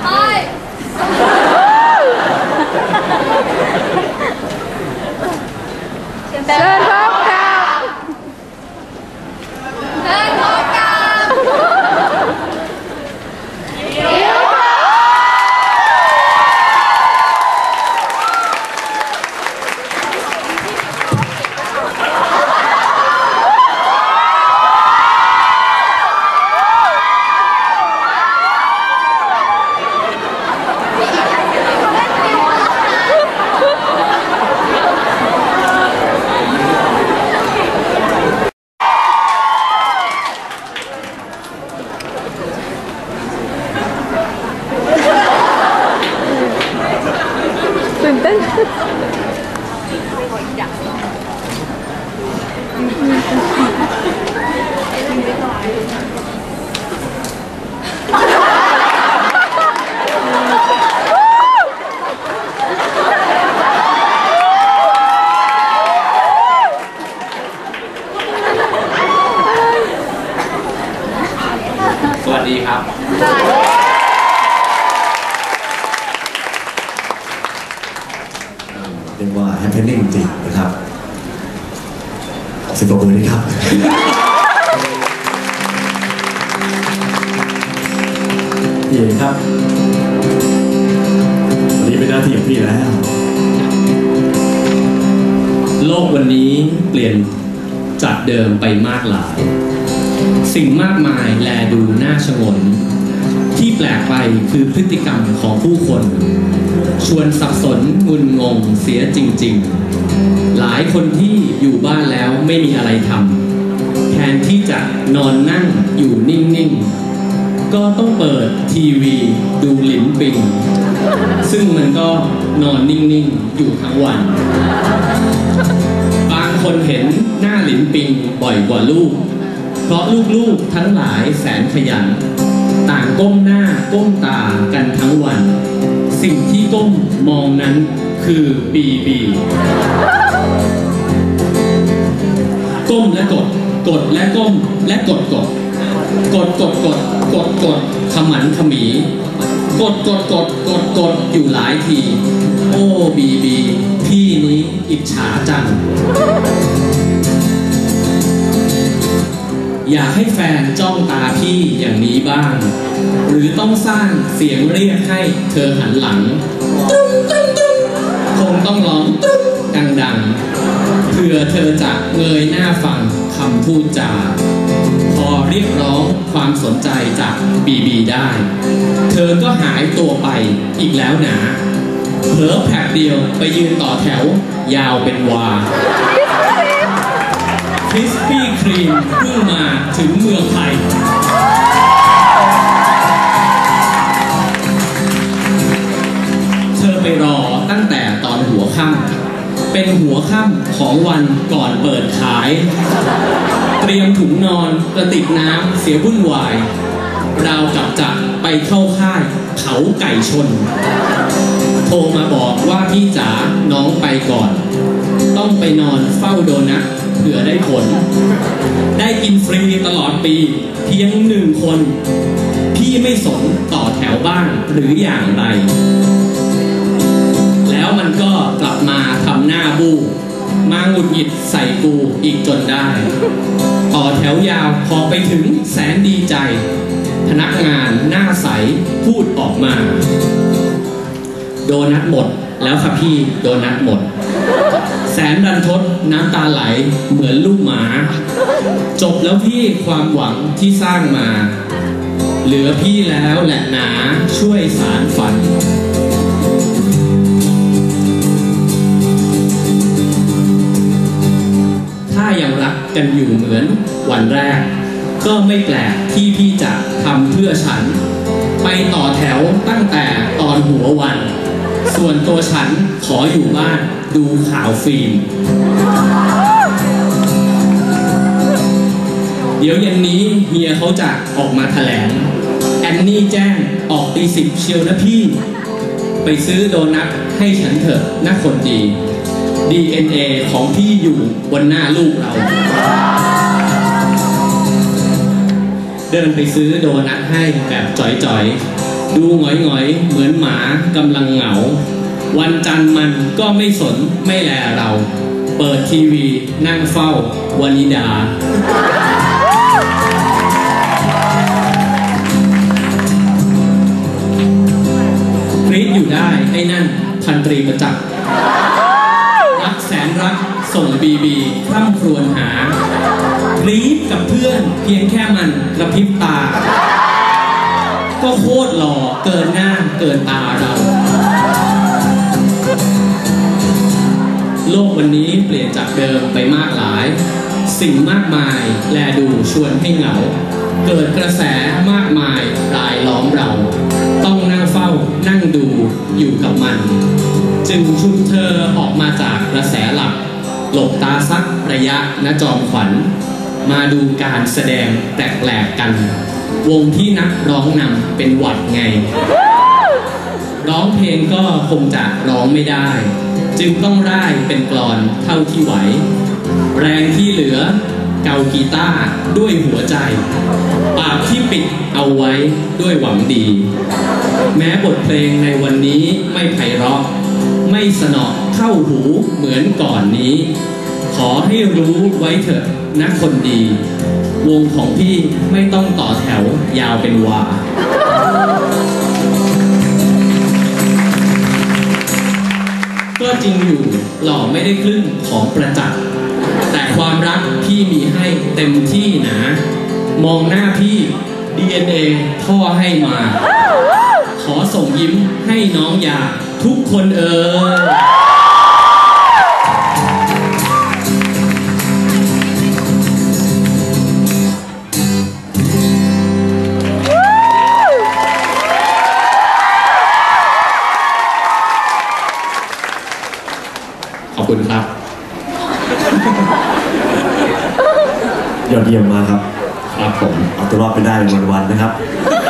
ไปเชิญพบกับตื่นเต้นสวัสดีครับเรียกว่าแฮปปี้นิ่งจริงนะครับสิบกว่ามือนี่ครับพี่เอกครับวันนี้เป็นหน้าที่ของพี่แล้วโลกวันนี้เปลี่ยนจากเดิมไปมากหลายสิ่งมากมายแลดูน่าชงนที่แปลกไปคือพฤติกรรมของผู้คนชวนสับสนงุนงงเสียจริงๆหลายคนที่อยู่บ้านแล้วไม่มีอะไรทำแทนที่จะนอนนั่งอยู่นิ่งๆก็ต้องเปิดทีวีดูหลินปิงซึ่งมันก็นอนนิ่งๆอยู่ทั้งวันบางคนเห็นหน้าหลินปิงบ่อยกว่าลูกเพราะลูกๆทั้งหลายแสนขยันต่างก้มหน้าก้มตากันทั้งวันสิ่งที่ก้มมองนั้นคือบีบีก้มและกดกดและก้มและกดกดกดกดกดกดกดขมันขมีกดกดกดกดกดอยู่หลายทีโอ้บีบีพี่นี้อิจฉาจังอยากให้แฟนจ้องตาพี่อย่างนี้บ้างหรือต้องสร้างเสียงเรียกให้เธอหันหลังคงต้องร้องดังๆเพื่อเธอจะเงยหน้าฟังคำพูดจาพอเรียกร้องความสนใจจากบีบีได้เธอก็หายตัวไปอีกแล้วนะเผลอแผลบเดียวไปยืนต่อแถวยาวเป็นวาคริสปี้ครีมเพิ่งมาถึงเมืองไทยเธอไปรอตั้งแต่ตอนหัวค่ำเป็นหัวค่ำของวันก่อนเปิดขายเตรียมถุงนอนกระติกน้ำเสียวุ่นวายราวกับจะไปเข้าค่ายเขาไก่ชนโทรมาบอกว่าพี่จ๋าน้องไปก่อนต้องไปนอนเฝ้าโดนัทเผื่อได้ผลได้กินฟรีตลอดปีเพียง1 คนพี่ไม่สนต่อแถวบ้านหรืออย่างไรแล้วมันก็กลับมาทำหน้าบู้มาหงุดหงิดใส่กูอีกจนได้ต่อแถวยาวพอไปถึงแสนดีใจพนักงานหน้าใสพูดออกมาโดนัทหมดแล้วค่ะพี่โดนัทหมดแสนรันทดน้ำตาไหลเหมือนลูกหมาจบแล้วพี่ความหวังที่สร้างมาเหลือพี่แล้วแหละหนาช่วยสารฝันถ้ายังรักกันอยู่เหมือนวันแรกก็ไม่แปลกที่พี่จะทำเพื่อฉันไปต่อแถวตั้งแต่ตอนหัววันส่วนตัวฉันขออยู่บ้านดูข่าวฟิล์มเดี๋ยวเย็นนี้เฮียเขาจะออกมาแถลงแอนนี่แจ้งออกตี 10เชียวนะพี่ไปซื้อโดนัทให้ฉันเถอะนะคนดี DNA ของพี่อยู่บนหน้าลูกเราเดินไปซื้อโดนัทให้แบบจ่อยๆดูหงอยๆเหมือนหมากำลังเหงาวันจันทร์มันก็ไม่สนไม่แลเราเปิดทีวีนั่งเฝ้าวนิดาคลิกอยู่ได้ไอ้นั่นพันตรีประจักษ์รักแสนรักส่งบีคร่ำครวญหารีบกับเพื่อนเพียงแค่มันกระพริบตาก็โคตรหล่อเกินหน้าเกินตาเราโลกวันนี้เปลี่ยนจากเดิมไปมากหลายสิ่งมากมายแลดูชวนให้เหงาเกิดกระแสมากมายรายล้อมเราต้องนั่งเฝ้านั่งดูอยู่กับมันจึงชุมเธอออกมาจากกระแสหลักหลบตาสักระยะณจอมขวัญมาดูการแสดงแปลกๆกันวงที่นักร้องนำเป็นหวัดไงร้องเพลงก็คงจะร้องไม่ได้จึงต้องร่ายเป็นกลอนเท่าที่ไหวแรงที่เหลือเกากีตาร์ด้วยหัวใจปากที่ปิดเอาไว้ด้วยหวังดีแม้บทเพลงในวันนี้ไม่ไพเราะไม่สนอเข้าหูเหมือนก่อนนี้ขอให้รู้ไว้เถอะนะคนดีวงของพี่ไม่ต้องต่อแถวยาวเป็นวาก็จริงอยู่หล่อไม่ได้ครึ่งของประจักษ์แต่ความรักพี่มีให้เต็มที่นะมองหน้าพี่ DNA พ่อให้มาขอส่งยิ้มให้น้องยาทุกคนขอบคุณครับยอดเยี่ยมมากครับครับผมเอาตัวรอดไปได้ในวันๆนะครับ